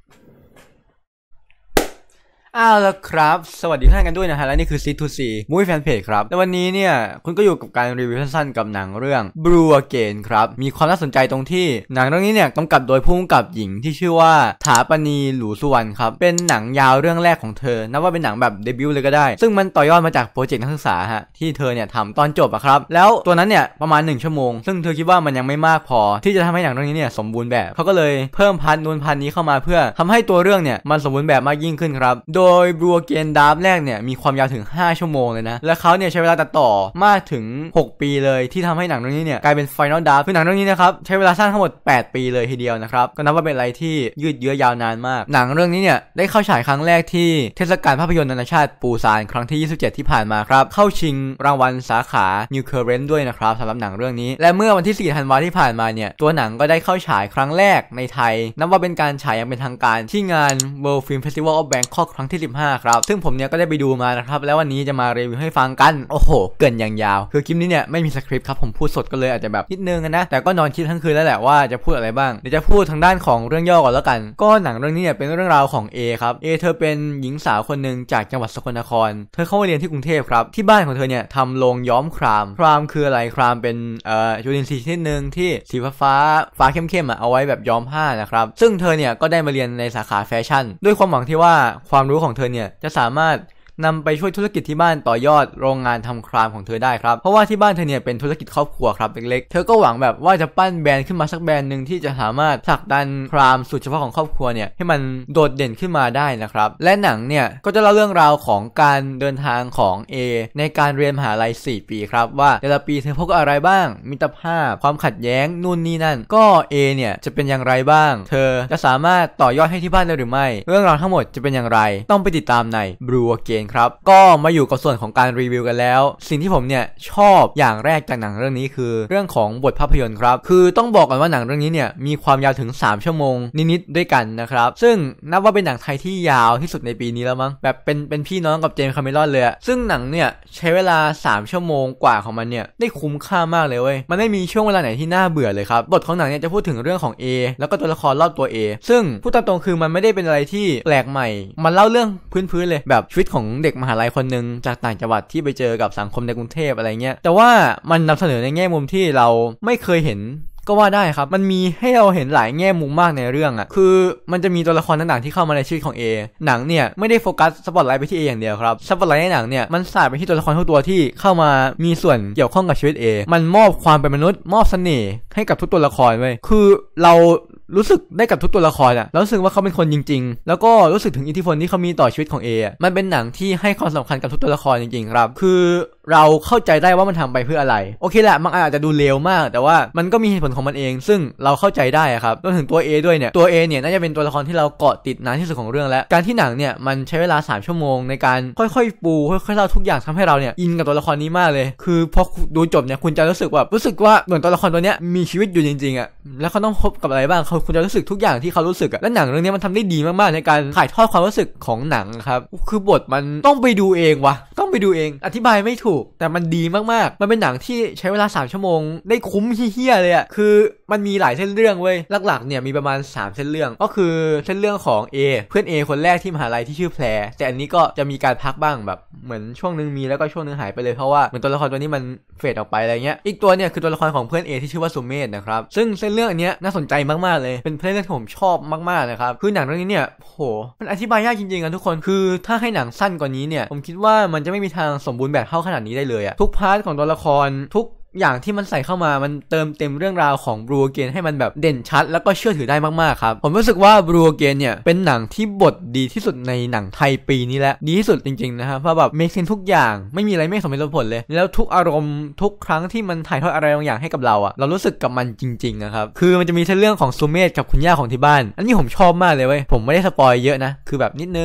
แล้วครับสวัสดีท่านกันด้วยนะฮะและนี่คือ C2C Movie Fan Page ครับในวันนี้เนี่ยคุณก็อยู่กับการรีวิวสั้นๆกับหนังเรื่อง Blue Again ครับมีความน่าสนใจตรงที่หนังเรื่องนี้เนี่ยกำกับโดยผู้กำกับหญิงที่ชื่อว่าถาปณีหลูสุวรรณครับเป็นหนังยาวเรื่องแรกของเธอนับว่าเป็นหนังแบบเดบิวต์เลยก็ได้ซึ่งมันต่อยอดมาจากโปรเจกต์นักศึกษาฮะที่เธอเนี่ยทำตอนจบอะครับแล้วตัวนั้นเนี่ยประมาณ1ชั่วโมงซึ่งเธอคิดว่ามันยังไม่มากพอที่จะทำให้หนังเรื่องนี้เนี่ยสมบูรณ์แบบเขาก็เลยเพิ่มพาร์ทนู้นพาร์ทนี้เข้ามาเพื่อทำให้ตัวเรื่องเนี่ยมันสมบูรณ์แบบมากยิ่งขึ้นครับโดย Blue Again ดราฟแรกเนี่ยมีความยาวถึง5ชั่วโมงเลยนะและเขาเนี่ยใช้เวลาตัดต่อมากถึง6ปีเลยที่ทำให้หนังเรื่องนี้เนี่ยกลายเป็น Final Draft คือหนังเรื่องนี้นะครับใช้เวลาสร้างทั้งหมด8ปีเลยทีเดียวนะครับก็นับว่าเป็นอะไรที่ยืดเยื้อยาวนานมากหนังเรื่องนี้เนี่ยได้เข้าฉายครั้งแรกที่เทศกาลภาพยนตร์นานาชาติปูซานครั้งที่27ที่ผ่านมาครับเข้าชิงรางวัลสาขา New Current ด้วยนะครับสำหรับหนังเรื่องนี้และเมื่อวันที่4ธันวาคมที่ผ่านมาเนี่ยตัวหนังก็ได้เข้าฉายครั้งแรกในไทยนับว่าเป็นการฉายอย่างเป็นทางการที่งาน World Film Festival of Bangkok ครั้งที่15ครับซึ่งผมเนี่ยก็ได้ไปดูมานะครับแล้ววันนี้จะมารีวิวให้ฟังกันโอ้โหเกินอย่างยาวคือคลิปนี้เนี่ยไม่มีสคริปต์ครับผมพูดสดก็เลยอาจจะแบบนิดนึงนะแต่ก็นอนคิดทั้งคืนแล้วแหละว่าจะพูดอะไรบ้างเดี๋ยวจะพูดทางด้านของเรื่องย่อก่อนแล้วกันก็หนังเรื่องนี้เนี่ยเป็นเรื่องราวของ A ครับ A เธอเป็นหญิงสาวคนหนึ่งจากจังหวัดสกลนครเธอเข้ามาเรียนที่กรุงเทพครับที่บ้านของเธอเนี่ยทำโรงย้อมครามคืออะไรครามเป็นจุลินทรีย์ชนิดนึงที่สีฟ้าเข้มๆเอาไว้แบบย้อมผ้านะครับซึ่งเธอเนี่ยก็ได้มาเรียนในสาขาแฟชั่นด้วยความหวังที่ว่าความรู้ของเธอเนี่ยจะสามารถนำไปช่วยธุรกิจที่บ้านต่อยอดโรงงานทำครามของเธอได้ครับเพราะว่าที่บ้านเธอเนี่ยเป็นธุรกิจครอบครัวครับเล็กๆเธอก็หวังแบบว่าจะปั้นแบรนด์ขึ้นมาสักแบรนด์นึงที่จะสามารถผลักดันครามสุดเฉพาะของครอบครัวเนี่ยให้มันโดดเด่นขึ้นมาได้นะครับและหนังเนี่ยก็จะเล่าเรื่องราวของการเดินทางของ A ในการเรียนมหาลัย4ปีครับว่าแต่ละปีเธอพบกับอะไรบ้างมิตรภาพความขัดแย้งนู่นนี่นั่นก็ A เนี่ยจะเป็นอย่างไรบ้างเธอจะสามารถต่อยอดให้ที่บ้านได้หรือไม่เรื่องราวทั้งหมดจะเป็นอย่างไรต้องไปติดตามใน Blue Again ครับก็มาอยู่กับส่วนของการรีวิวกันแล้วสิ่งที่ผมเนี่ยชอบอย่างแรกจากหนังเรื่องนี้คือเรื่องของบทภาพยนตร์ครับคือต้องบอกก่อนว่าหนังเรื่องนี้เนี่ยมีความยาวถึง3ชั่วโมงนิดๆด้วยกันนะครับซึ่งนับว่าเป็นหนังไทยที่ยาวที่สุดในปีนี้แล้วมั้งแบบเป็นพี่น้องกับเจมส์คาเมรอนเลยซึ่งหนังเนี่ยใช้เวลา3ชั่วโมงกว่าของมันเนี่ยได้คุ้มค่ามากเลยเว้ยมันไม่มีช่วงเวลาไหนที่น่าเบื่อเลยครับบทของหนังเนี่ยจะพูดถึงเรื่องของ A แล้วก็ตัวละครรอบตัว A ซึ่งพูดตามตรงคือมันไม่ได้เป็นอะไรที่แปลกใหม่มันเล่าเรื่องพื้นๆเลยแบบชีวิตของเด็กมหาลัยคนนึงจากต่างจังหวัดที่ไปเจอกับสังคมในกรุงเทพอะไรเงี้ยแต่ว่ามันนำเสนอในแง่มุมที่เราไม่เคยเห็นก็ว่าได้ครับมันมีให้เราเห็นหลายแง่มุมมากในเรื่องคือมันจะมีตัวละครต่างๆที่เข้ามาในชีวิตของ A หนังเนี่ยไม่ได้โฟกัสสปอตไลท์ไปที่ A อย่างเดียวครับสปอตไลท์ในหนังเนี่ยมันสาดไปที่ตัวละครทุกตัวที่เข้ามามีส่วนเกี่ยวข้องกับชีวิต A มันมอบความเป็นมนุษย์มอบเสน่ห์ให้กับทุกตัวละครเว้ยคือเรารู้สึกได้กับทุกตัวละครแล้วรู้สึกว่าเขาเป็นคนจริงๆแล้วก็รู้สึกถึงอิทธิพลที่เขามีต่อชีวิตของ A มันเป็นหนังที่ให้ความสำคัญกับทุกตัวละครจริงๆครับคือเราเข้าใจได้ว่ามันทำไปเพื่ออะไรโอเคแหละมันอาจจะดูเลวมากแต่ว่ามันก็มีเหตุผลของมันเองซึ่งเราเข้าใจได้ครับรวมถึงตัว A ด้วยเนี่ยตัว A เนี่ยน่าจะเป็นตัวละครที่เราเกาะติดนานที่สุดของเรื่องแล้วการที่หนังเนี่ยมันใช้เวลา3ชั่วโมงในการค่อยๆปูค่อยๆเล่าทุกอย่างทำให้เราเนี่ยอินกับตัวละครนี้มากเลยคือพอดูจบเนี่ยคุณจะรู้สึกว่าเหมือนตัวละครตัวเนี้ยมีชีวิตอยู่จริงๆแล้วเขาต้องพบกับอะไรบ้างคุณจะรู้สึกทุกอย่างที่เขารู้สึกและหนังเรื่องนี้มันทำได้ดีมากๆในการถ่ายทอดความรู้สึกของหนังครับคือบทมันต้องไปดูเองต้องไปดูเองอธิบายไม่ถูกแต่มันดีมากๆมันเป็นหนังที่ใช้เวลา3ชั่วโมงได้คุ้มเหี้ยเลยคือมันมีหลายเส้นเรื่องเว้ยหลักๆเนี่ยมีประมาณ3เส้นเรื่องก็คือเส้นเรื่องของ A เพื่อน A คนแรกที่มหาลัยที่ชื่อแพรแต่อันนี้ก็จะมีการพักบ้างแบบเหมือนช่วงนึงมีแล้วก็ช่วงนึงหายไปเลยเพราะว่าเหมือนตัวละครตัวนี้มันเฟดออกไปอะไรเงี้ยอีกตัวเนี่ยคือตัวละครของเพื่อน A ที่ชื่อว่าสุเมธนะครับซึ่งเส้นเรื่องอันเนี้ยน่าสนใจมากๆเลยเป็นเรื่องที่ผมชอบมากๆนะครับคือหนังเรื่องนี้เนี่ยโหมันอธิบายยากจริงๆทุกคนคือถ้าให้หนังสั้นกว่านี้เนี่ยผมคิดว่ามันจะไม่มีทางสมบูรณ์แบบเท่าขนาดนี้ได้เลยทุกพาร์ทของตัวละครทุกอย่างที่มันใส่เข้ามามันเติมเต็มเรื่องราวของ Blue Again ให้มันแบบเด่นชัดแล้วก็เชื่อถือได้มากๆครับผมรู้สึกว่า Blue Again เนี่ยเป็นหนังที่บทดีที่สุดในหนังไทยปีนี้และดีที่สุดจริงๆนะครับเพราะแบบเมคเซนทุกอย่างไม่มีอะไรไม่สมเหตุสมผลเลยแล้วทุกอารมณ์ทุกครั้งที่มันถ่ายทอดอะไรบางอย่างให้กับเราเรารู้สึกกับมันจริงๆนะครับคือมันจะมีเรื่องของสุเมธกับคุณย่าของที่บ้านอันนี้ผมชอบมากเลยเว้ยผมไม่ได้สปอยเยอะนะคือแบบนิดนึงพ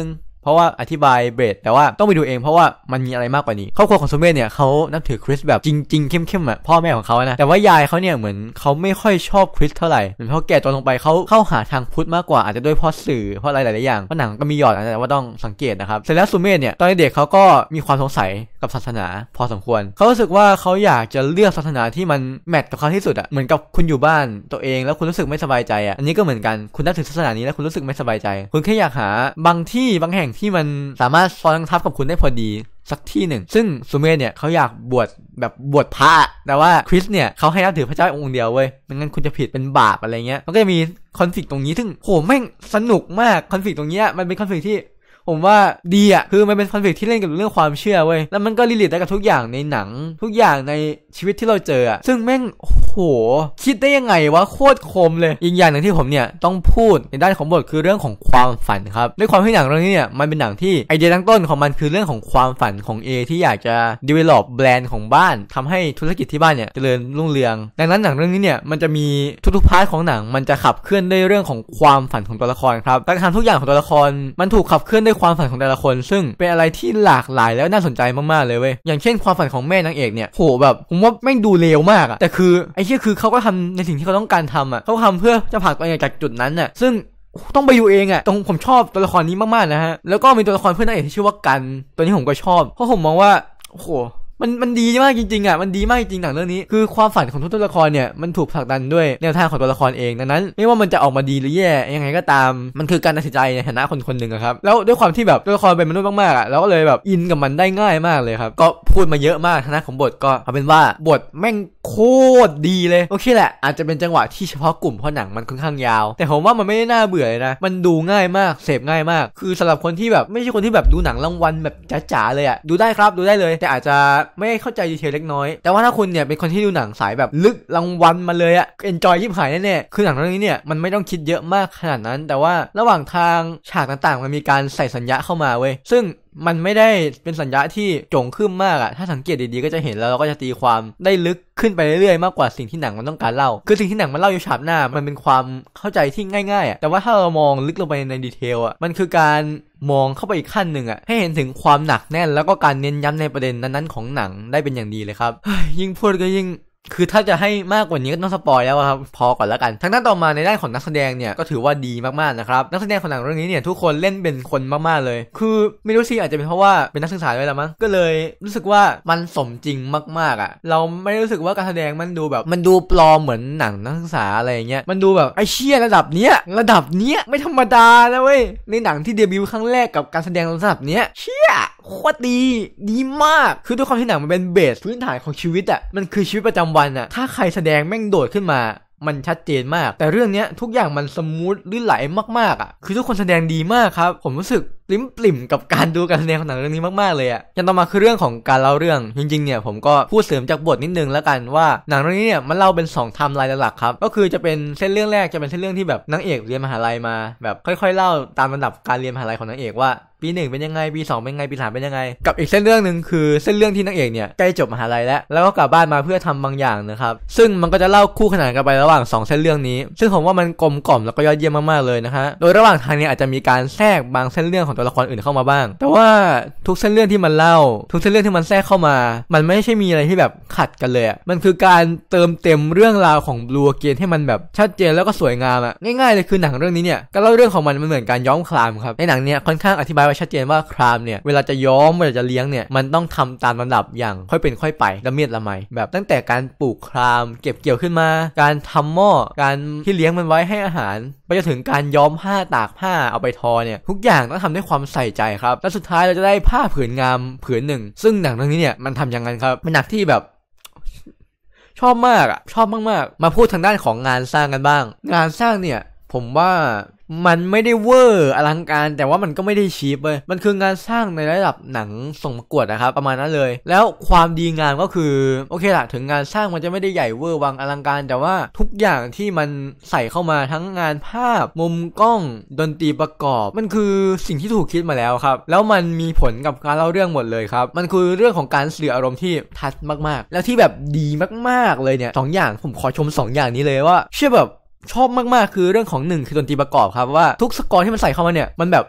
ราะว่าอธิบายเบรดแต่ว่าต้องไปดูเองเพราะว่ามันมีอะไรมากกว่านี้ครอบครัวของซูเมธเนี่ยเขานับถือคริสแบบจริงๆเข้มๆอ่ะพ่อแม่ของเขานะแต่ว่ายายเขาเนี่ยเหมือนเขาไม่ค่อยชอบคริสเท่าไหร่เหมือนเขาแก่ตัวลงไปเขาเข้าหาทางพุทธมากกว่าอาจจะด้วยเพราะสื่อเพราะอะไรหลายๆอย่างเพราะหนังก็มีหยอดแต่ว่าต้องสังเกตนะครับเสร็จแล้วซูเมธเนี่ยตอนเด็กเขาก็มีความสงสัยกับศาสนาพอสมควรเขารู้สึกว่าเขาอยากจะเลือกศาสนาที่มันแมทกับเขาที่สุดอ่ะเหมือนกับคุณอยู่บ้านตัวเองแล้วคุณรู้สึกไม่สบายใจอ่ะอันนี้ก็เหมือนกันคุณนับถือศาสนานี้แล้วคุณรู้สึกไม่สบายใจคุณแค่อยากหาบางที่บางแห่งที่มันสามารถซ้อนทับกับคุณได้พอดีสักที่หนึ่งซึ่งซูเมธเนี่ยเขาอยากบวชแบบบวชพระแต่ว่าคริสเนี่ยเขาให้นับถือพระเจ้าองค์เดียวเว้ยไม่งั้นคุณจะผิดเป็นบาปอะไรเงี้ยมันก็จะมีคอนฟลิกต์ตรงนี้ซึ่งโหแม่งสนุกมากคอนฟลิกต์ตรงเนี้ยมันเป็นคอนฟลิกต์ที่ผมว่าดีอ่ะคือมันเป็นคอนฟลิกต์ที่เล่นกับเรื่องความเชื่อเว้ยแล้วมันก็รีเลทได้กับทุกอย่างในหนังทุกอย่างในชีวิตที่เราเจออ่ะซึ่งแม่งโหคิดได้ยังไงวะโคตรคมเลยอีกอย่างหนึ่งที่ผมเนี่ยต้องพูดในด้านของบทคือเรื่องของความฝันครับด้วยความที่หนังเรื่องนี้เนี่ยมันเป็นหนังที่ไอเดียตั้งต้นของมันคือเรื่องของความฝันของ A ที่อยากจะ develop แบรนด์ของบ้านทำให้ธุรกิจที่บ้านเนี่ยเจริญรุ่งเรืองดังนั้นหนังเรื่องนี้เนี่ยมันจะมีทุกๆพาร์ทของหนังมันจะขับเคลื่อนด้วยเรื่องของความฝันของตัวละครครับการทำทุกอย่างของตัวละครมันถูกขับเคลื่อนด้วยความฝันของแต่ละคนซึ่งเป็นอะไรที่หลากหลายแล้วน่าสนใจมากๆเลยเว้ยอย่างเช่นความฝันของแม่นางเอกเนี่ยโหแบบผมว่าแม่งดูเลวมากอะแต่คือไอ้เหี้ยคือเขาก็ทำในสิ่งที่เขาต้องการทำอะเขาทำเพื่อจะผลักตัวเองจากจุดนั้นอะซึ่งต้องไปดูเองอะตรงผมชอบตัวละครนี้มากๆนะฮะแล้วก็มีตัวละครเพื่อนนางเอกที่ชื่อว่ากันตัวนี้ผมก็ชอบเพราะผมมองว่าโหมันดีมากจริงๆอ่ะมันดีมากจริงหนังเรื่องนี้คือความฝันของทุกตัวละครเนี่ยมันถูกผลักดันด้วยแนวทางของตัวละครเองดังนั้นไม่ว่ามันจะออกมาดีหรือแย่ยังไงก็ตามมันคือการตัดสินใจในฐานะคนคนหนึ่งครับแล้วด้วยความที่แบบตัวละครเป็นมนุษย์มากๆอ่ะเราก็เลยแบบอินกับมันได้ง่ายมากเลยครับก็พูดมาเยอะมากฐานะของบทก็เอาเป็นว่าบทแม่งโคตรดีเลยโอเคแหละอาจจะเป็นจังหวะที่เฉพาะกลุ่มเพราะหนังมันค่อนข้างยาวแต่ผมว่ามันไม่ได้น่าเบื่อเลยนะมันดูง่ายมากเสพง่ายมากคือสำหรับคนที่แบบไม่ใช่คนที่แบบดูหนังรางวัลแบบจ๋าๆเลยอ่ะดูได้ครับดูได้เลยแต่อาจจะไม่เข้าใจดีเทลเล็กน้อยแต่ว่าถ้าคุณเนี่ยเป็นคนที่ดูหนังสายแบบลึกรางวัลมาเลยอะเอนจอยยิบหายแน่ๆคือหนังเรื่องนี้เนี่ยมันไม่ต้องคิดเยอะมากขนาดนั้นแต่ว่าระหว่างทางฉากต่างๆมันมีการใส่สัญญาเข้ามาเว้ยซึ่งมันไม่ได้เป็นสัญญาที่โจ่งขึ้นมากอะถ้าสังเกตดีๆก็จะเห็นแล้วเราก็จะตีความได้ลึกขึ้นไปเรื่อยๆมากกว่าสิ่งที่หนังมันต้องการเล่าคือสิ่งที่หนังมันเล่าอยู่ฉากหน้ามันเป็นความเข้าใจที่ง่ายๆอะแต่ว่าถ้าเรามองลึกลงไปในดีเทลอะมันคือการมองเข้าไปอีกขั้นหนึ่งอะให้เห็นถึงความหนักแน่นแล้วก็การเน้นย้ำในประเด็นนั้นๆของหนังได้เป็นอย่างดีเลยครับยิ่งพูดก็ยิ่งคือถ้าจะให้มากกว่านี้ก็ต้องสปอยแล้วครับพอก่อนแล้วกันทางด้านต่อมาในด้านของนักแสดงเนี่ยก็ถือว่าดีมากๆนะครับนักแสดงของหนังเรื่องนี้เนี่ยทุกคนเล่นเป็นคนมากๆเลยคือไม่รู้สิอาจจะเป็นเพราะว่าเป็นนักศึกษาด้วยละมั้งก็เลยรู้สึกว่ามันสมจริงมากๆอ่ะเราไม่ได้รู้สึกว่าการแสดงมันดูแบบมันดูปลอมเหมือนหนังนักศึกษาอะไรเงี้ยมันดูแบบไอ้เชี่ยระดับเนี้ยไม่ธรรมดานะเว้ยในหนังที่เดบิวต์ครั้งแรกกับการแสดงระดับเนี้ยเชี่ยโคตรดีมากคือด้วยความที่หนังมันเป็นเบสพื้นฐานของชีวิตอ่ะมันคือชีวิตประจำวันอ่ะถ้าใครแสดงแม่งโดดขึ้นมามันชัดเจนมากแต่เรื่องนี้ทุกอย่างมันสมูทลื่นไหลมากๆอ่ะคือทุกคนแสดงดีมากครับผมรู้สึกปริ่มกับการดูการแสดงของหนังเรื่องนี้มากๆเลยอ่ะอย่างต่อมาคือเรื่องของการเล่าเรื่องจริงๆเนี่ยผมก็พูดเสริมจากบทนิดนึงแล้วกันว่าหนังเรื่องนี้เนี่ยมันเล่าเป็น2ไทม์ไลน์หลักๆครับก็คือจะเป็นเส้นเรื่องแรกจะเป็นเส้นเรื่องที่แบบนางเอกเรียนมหาลัยมาแบบค่อยๆเล่าตามลำดับการเรียนมหาลัยของนางเอกว่าปี1เป็นยังไงปี2เป็นยังไงปี3เป็นยังไงกับอีกเส้นเรื่องนึงคือเส้นเรื่องที่นางเอกเนี่ยใกล้จบมหาลัยแล้วก็กลับบ้านมาเพื่อทำบางอย่างนะครับซึ่งมันก็จะเล่าคู่ขนานกันไประหว่าง2เส้นเรื่องนี้ซึ่งผมว่ามันกลมกล่อมแล้วก็ยอดเยี่ยมมากๆเลยนะฮะโดยระหว่างทางนี้อาจจะมีการแทรกบางเส้นเรื่องของตัวละครอื่นเข้ามาบ้างแต่ว่าทุกเส้นเรื่องที่มันเล่าทุกเส้นเรื่องที่มันแทรกเข้ามามันไม่ใช่มีอะไรที่แบบขัดกันเลยอ่ะมันคือการเติมเต็มเรื่องราวของ Blue Again ให้มันแบบชัดเจนแล้วก็สวยงามอ่ะง่ายๆเลยคือหนังเรื่องนี้เนี่ยการเล่าเรื่องของมันเหมือนการย้อมครามครับในหนังเนี้ยค่อนข้างอธิบายไว้ชัดเจนว่าครามเนี่ยเวลาจะย้อมเวลาจะเลี้ยงเนี่ยมันต้องทำตามลำดับอย่างค่อยเป็นค่อยไปละเมียดละไมแบบตั้งแต่การปลูกครามเก็บเกี่ยวขึ้นมาการทำหม้อการที่เลี้ยงมันไว้ให้อาหารไปจนถึงการย้อมผ้าตากผ้าเอาไปทอเนี่ยทุกอย่างต้องทำด้วยความใส่ใจครับและสุดท้ายเราจะได้ผ้าผืนงามผืนหนึ่งซึ่งหนังเรื่องนี้เนี่ยมันทำอย่างนั้นครับเป็นหนังที่แบบชอบมากอ่ะชอบมากๆมาพูดทางด้านของงานสร้างกันบ้างงานสร้างเนี่ยผมว่ามันไม่ได้เวอร์อลังการแต่ว่ามันก็ไม่ได้ชีพเลยมันคืองานสร้างในระดับหนังส่งประกวดนะครับประมาณนั้นเลยแล้วความดีงามก็คือโอเคละถึงงานสร้างมันจะไม่ได้ใหญ่เวอร์วังอลังการแต่ว่าทุกอย่างที่มันใส่เข้ามาทั้งงานภาพมุมกล้องดนตรีประกอบมันคือสิ่งที่ถูกคิดมาแล้วครับแล้วมันมีผลกับการเล่าเรื่องหมดเลยครับมันคือเรื่องของการสื่ออารมณ์ที่ทัดมากๆแล้วที่แบบดีมากๆเลยเนี่ย2อย่างผมขอชม2อย่างนี้เลยว่าเชื่อแบบชอบมากๆคือเรื่องของ1คือดนตรีประกอบครับว่าทุกสกอร์ที่มันใส่เข้ามาเนี่ยมันแบบ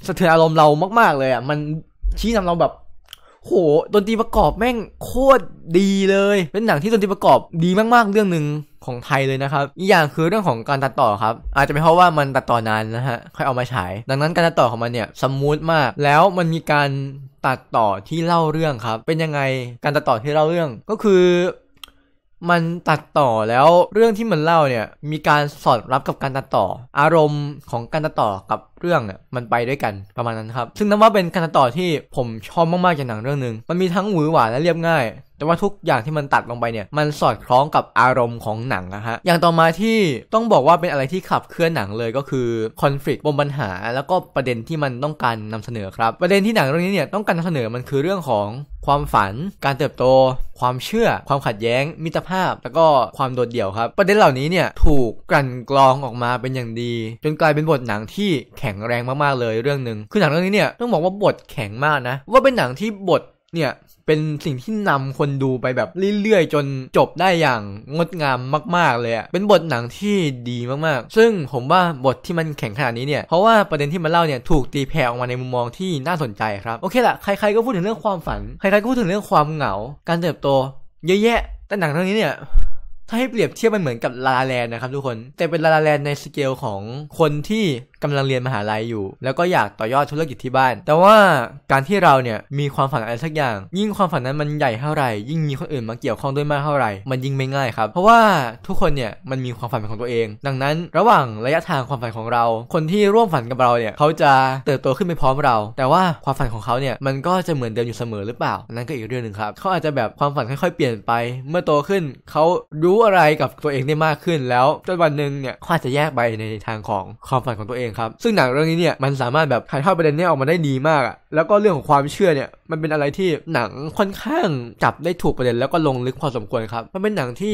สะเทือนอารมณ์เรามากๆเลยอ่ะมันชี้นำเราแบบโหดนตรีประกอบแม่งโคตรดีเลยเป็นหนังที่ดนตรีประกอบดีมากๆเรื่องนึงของไทยเลยนะครับอีกอย่างคือเรื่องของการตัดต่อครับอาจจะเป็นเพราะว่ามันตัดต่อนานนะฮะค่อยเอามาฉายดังนั้นการตัดต่อของมันเนี่ยสมูทมากแล้วมันมีการตัดต่อที่เล่าเรื่องครับเป็นยังไงการตัดต่อที่เล่าเรื่องก็คือมันตัดต่อแล้วเรื่องที่มันเล่าเนี่ยมีการสอดรับกับการตัดต่ออารมณ์ของการตัดต่อกับเรื่องเนี่ยมันไปด้วยกันประมาณนั้นครับซึ่งนับว่าเป็นการตัดต่อที่ผมชอบมากๆจากหนังเรื่องนึงมันมีทั้งหวือหวาและเรียบง่ายแต่ว่าทุกอย่างที่มันตัดลงไปเนี่ยมันสอดคล้องกับอารมณ์ของหนังนะฮะอย่างต่อมาที่ต้องบอกว่าเป็นอะไรที่ขับเคลื่อนหนังเลยก็คือคอนฟลิกต์ปมปัญหาแล้วก็ประเด็นที่มันต้องการนำเสนอครับประเด็นที่หนังเรื่องนี้เนี่ยต้องการนำเสนอมันคือเรื่องของความฝันการเติบโตความเชื่อความขัดแย้งมิตรภาพแล้วก็ความโดดเดี่ยวครับประเด็นเหล่านี้เนี่ยถูกกลั่นกรองออกมาเป็นอย่างดีจนกลายเป็นบทหนังที่แข็งแรงมากๆเลยเรื่องนึงคือหนังเรื่องนี้เนี่ยต้องบอกว่าบทแข็งมากนะว่าเป็นหนังที่บทเนี่ยเป็นสิ่งที่นำคนดูไปแบบเรื่อยๆจนจบได้อย่างงดงามมากๆเลยอ่ะเป็นบทหนังที่ดีมากๆซึ่งผมว่าบทที่มันแข็งขนาดนี้เนี่ยเพราะว่าประเด็นที่มันเล่าเนี่ยถูกตีแผ่ออกมาในมุมมองที่น่าสนใจครับโอเคละใครๆก็พูดถึงเรื่องความฝันใครๆก็พูดถึงเรื่องความเหงาการเติบโตเยอะแยะแต่หนังเรื่องนี้เนี่ยถ้าให้เปรียบเทียบมันเหมือนกับลาลาแลนด์นะครับทุกคนแต่เป็นลาลาแลนด์ในสเกลของคนที่กำลังเรียนมหาลัยอยู่แล้วก็อยากต่อยอดธุรกิจที่บ้านแต่ว่าการที่เราเนี่ยมีความฝันอะไรสักอย่างยิ่งความฝันนั้นมันใหญ่เท่าไหร่ยิ่งมีคนอื่นมาเกี่ยวข้องด้วยมากเท่าไหร่มันยิ่งไม่ง่ายครับเพราะว่าทุกคนเนี่ยมันมีความฝันเป็นของตัวเองดังนั้นระหว่างระยะทางความฝันของเราคนที่ร่วมฝันกับเราเนี่ยเขาจะเติบโตขึ้นไปพร้อมเราแต่ว่าความฝันของเขาเนี่ยมันก็จะเหมือนเดิมอยู่เสมอหรือเปล่านั่นก็อีกเรื่องนึงครับเขาอาจจะแบบความฝันค่อยๆเปลี่ยนไปเมื่อโตขึ้นเขารู้อะไรกับตัวเองได้มากขึ้นแล้วจนวันนึงเนี่ยเขาอาจจะแยกไปในทางของความฝันของตัวเองครับซึ่งหนังเรื่องนี้เนี่ยมันสามารถแบบถ่ายทอดประเด็นนี้ออกมาได้ดีมากอ่ะแล้วก็เรื่องของความเชื่อเนี่ยมันเป็นอะไรที่หนังค่อนข้างจับได้ถูกประเด็นแล้วก็ลงลึกพอสมควรครับมันเป็นหนังที่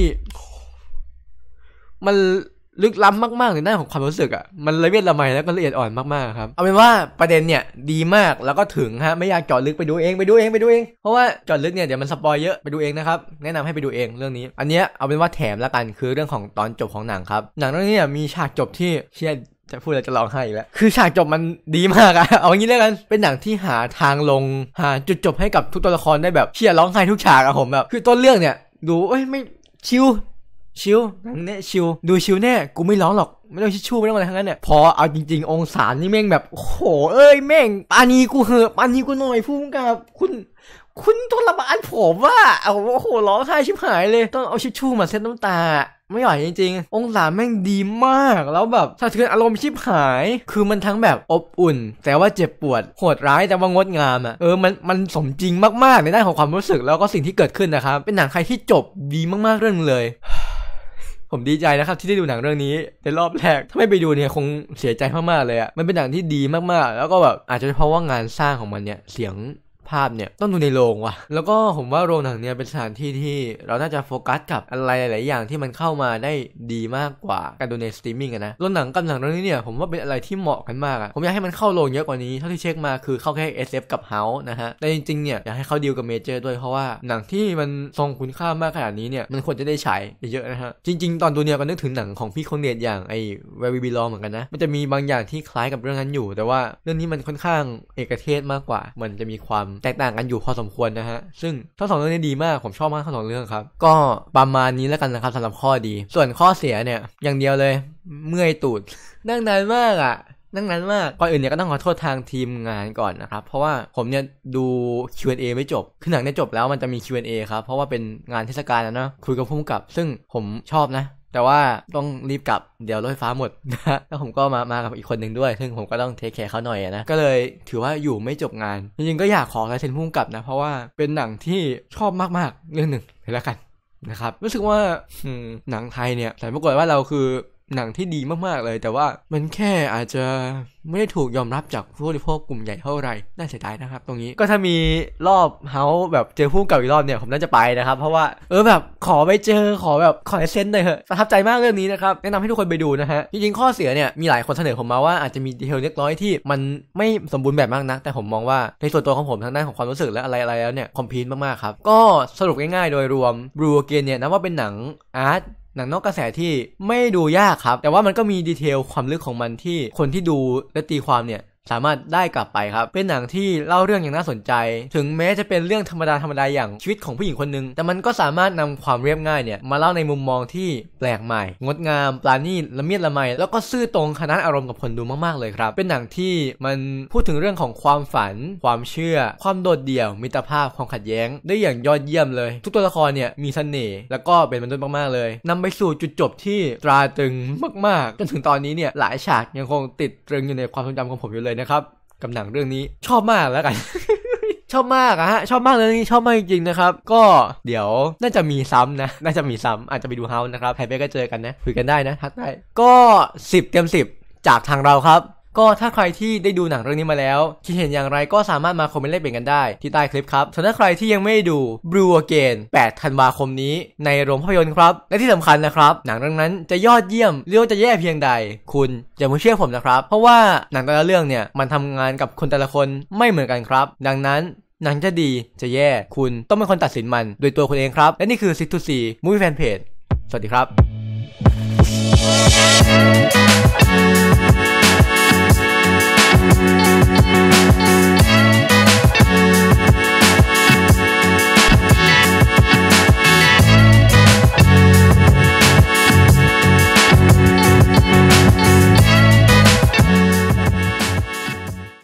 มันลึกล้ำมากๆในด้านของความรู้สึกอ่ะมันละเอียดละไมแล้วก็ละเอียดอ่อนมากๆครับเอาเป็นว่าประเด็นเนี่ยดีมากแล้วก็ถึงฮะไม่อยากเจาะลึกไปดูเองเพราะว่าเจาะลึกเนี่ยเดี๋ยวมันสปอยเยอะไปดูเองนะครับแนะนำให้ไปดูเองเรื่องนี้อันเนี้ยเอาเป็นว่าแถมละกันคือเรื่องของตอนจบของหนังครับหนังเรื่องนี้มีฉากจบที่เชี่ยจะพูดแล้วจะร้องไห้อีกแล้วคือฉากจบมันดีมากอะเอางี้แล้วกันเป็นหนังที่หาทางลงหาจุดจบให้กับทุกตัวละครได้แบบเชี่ยร้องไห้ทุกฉากอะผมแบบคือต้นเรื่องเนี่ยดูไม่ชิลนั่นเนี่ยชิลดูชิลแน่กูไม่ร้องหรอกไม่ต้องชิชู่ไม่ต้องอะไรทั้งนั้นเนี่ยพอเอาจริงๆองศานี่แม่งแบบโหแม่งปานีกูเหอะปานีกูหน่อยพุ่งกับคุณต้องระบายผมว่าโอ้โหร้องไห้ชิบหายเลยต้องเอาชิชชู่มาเซ็ตน้ำตาไม่ไหวจริงๆองศาแม่งดีมากแล้วแบบสะเทือนอารมณ์ชิบหายคือมันทั้งแบบอบอุ่นแต่ว่าเจ็บปวดโหดร้ายแต่ว่างดงามอ่ะมันสมจริงมากๆในด้านของความรู้สึกแล้วก็สิ่งที่เกิดขึ้นนะครับเป็นหนังใครที่จบดีมากๆเรื่องเลยผมดีใจนะครับที่ได้ดูหนังเรื่องนี้ในรอบแรกถ้าไม่ไปดูเนี่ยคงเสียใจมากๆเลยอ่ะมันเป็นหนังที่ดีมากๆแล้วก็แบบอาจจะเพราะว่างานสร้างของมันเนี่ยเสียงภาพเนี่ยต้องดูในโรงว่ะแล้วก็ผมว่าโรงหนังเนี่ยเป็นสถานที่ที่เราน่าจะโฟกัสกับอะไรหลายๆอย่างที่มันเข้ามาได้ดีมากกว่าการดูในสตรีมมิ่งนะโรงหนังกับหนังเรื่องนี้เนี่ยผมว่าเป็นอะไรที่เหมาะกันมากอ่ะผมอยากให้มันเข้าโรงเยอะกว่านี้เท่าที่เช็คมาคือเข้าแค่ SF กับ House นะฮะแต่จริงๆเนี่ยอยากให้เขาดีลกับเมเจอร์ด้วยเพราะว่าหนังที่มันทรงคุณค่ามากขนาดนี้เนี่ยมันควรจะได้ฉายเยอะๆนะฮะจริงๆตอนดูเนี่ยก็นึกถึงหนังของพี่คงเดชอย่างไอ้ Where We Belong เหมือนกันนะมันจะมีบางอย่างที่คล้ายกับเรื่องนั้นอยู่แต่ว่าเรื่องนี้มันค่อนข้างเอกเทศมากกว่ามันจะมีความแตกต่างกันอยู่พอสมควรนะฮะซึ่งทั้งสองเรื่องนี้ดีมากผมชอบมากทั้งสองเรื่องครับก็ประมาณนี้แล้วกันนะครับสำหรับข้อดีส่วนข้อเสียเนี่ยอย่างเดียวเลยเมื่อยตูดนั่งนานมากก่อนอื่นเนี่ยก็ต้องขอโทษทางทีมงานก่อนนะครับเพราะว่าผมเนี่ยดู Q&A ไม่จบคือหนังเนี่ยจบแล้วมันจะมี Q&A ครับเพราะว่าเป็นงานเทศกาลนะเนาะคุยกับผู้กำกับซึ่งผมชอบนะแต่ว่าต้องรีบกลับเดี๋ยวรถไฟฟ้าหมดนะแล้วผมก็มากับอีกคนหนึ่งด้วยซึ่งผมก็ต้องเทคแคร์เขาหน่อยนะก็เลยถือว่าอยู่ไม่จบงานจริงๆก็อยากขอลายเซ็นผู้กำกับนะเพราะว่าเป็นหนังที่ชอบมากๆเรื่องหนึ่งเลยละกันนะครับรู้สึกว่าหนังไทยเนี่ยแต่ปรากฏว่าเราคือหนังที่ดีมากๆเลยแต่ว่ามันแค่อาจจะไม่ได้ถูกยอมรับจากผู้บริโภคกลุ่มใหญ่เท่าไหร่น่าเสียดายนะครับตรงนี้ก็ถ้ามีรอบเฮาแบบเจอผู้เก่าอีกรอบเนี่ยผมน่าจะไปนะครับเพราะว่าแบบขอไปเจอขอเซ็นหน่อยเถอะประทับใจมากเรื่องนี้นะครับแนะนำให้ทุกคนไปดูนะฮะจริงๆข้อเสียเนี่ยมีหลายคนเสนอผมมาว่าอาจจะมีดีเทลเล็กน้อยที่มันไม่สมบูรณ์แบบมากนักแต่ผมมองว่าในส่วนตัวของผมทางด้านของความรู้สึกและอะไรแล้วเนี่ยคอมพลีทมากๆครับก็สรุปง่ายๆโดยรวม Blue Again เนี่ยนับว่าเป็นหนังอาร์ตหนังนอกกระแสที่ไม่ดูยากครับแต่ว่ามันก็มีดีเทลความลึกของมันที่คนที่ดูและตีความเนี่ยสามารถได้กลับไปครับเป็นหนังที่เล่าเรื่องอย่างน่าสนใจถึงแม้จะเป็นเรื่องธรรมดาอย่างชีวิตของผู้หญิงคนนึงแต่มันก็สามารถนำความเรียบง่ายเนี่ยมาเล่าในมุมมองที่แปลกใหม่งดงามปราณีตละเมียดละไมแล้วก็ซื่อตรงขนานอารมณ์กับคนดูมากๆเลยครับเป็นหนังที่มันพูดถึงเรื่องของความฝันความเชื่อความโดดเดี่ยวมิตรภาพความขัดแย้งได้อย่างยอดเยี่ยมเลยทุกตัวละครเนี่ยมีเสน่ห์แล้วก็เป็นมนุษย์มากๆเลยนำไปสู่จุดจบที่ตราตรึงมากๆจนถึงตอนนี้เนี่ยหลายฉากยังคงติดตรึงอยู่ในความทรงจำของผมอยู่เลยนะครับกับหนังเรื่องนี้ชอบมากแล้วกัน ชอบมากอะฮะชอบมากเลยนี่ชอบมากจริงๆนะครับก็เดี๋ยวน่าจะมีซ้ำนะน่าจะมีซ้ำอาจจะไปดูเฮาส์นะครับใครไปก็เจอกันนะคุยกันได้นะทักได้ก็10 เต็ม 10จากทางเราครับก็ถ้าใครที่ได้ดูหนังเรื่องนี้มาแล้วคิดเห็นอย่างไรก็สามารถมาคอมเมนต์แลกเปลี่ยนกันได้ที่ใต้คลิปครับส่วนถ้าใครที่ยังไม่ดู Blue Again 8 ธันวาคมนี้ในโรงภาพยนตร์ครับและที่สำคัญนะครับหนังเรื่องนั้นจะยอดเยี่ยมหรือว่าจะแย่เพียงใดคุณอย่ามาเชื่อผมนะครับเพราะว่าหนังแต่ละเรื่องเนี่ยมันทำงานกับคนแต่ละคนไม่เหมือนกันครับดังนั้นหนังจะดีจะแย่คุณต้องเป็นคนตัดสินมันโดยตัวคุณเองครับและนี่คือ C2C Movie Fan Page สวัสดีครับ